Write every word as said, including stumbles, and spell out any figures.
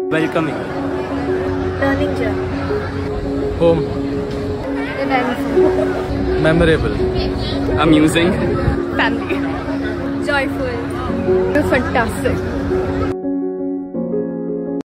Welcoming. Learning journey. Home. Eventful. Memorable. Amusing. Family. Joyful. Fantastic.